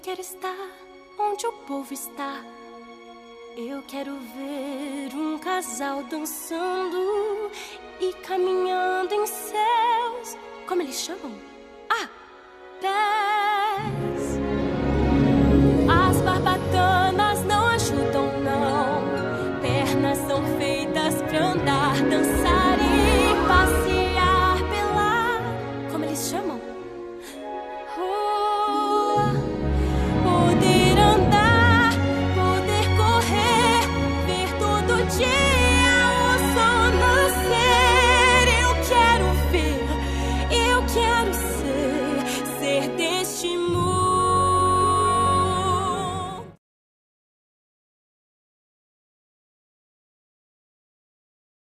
quero estar onde o povo está. Eu quero ver um casal dançando e caminhando em céus. Como eles chamam?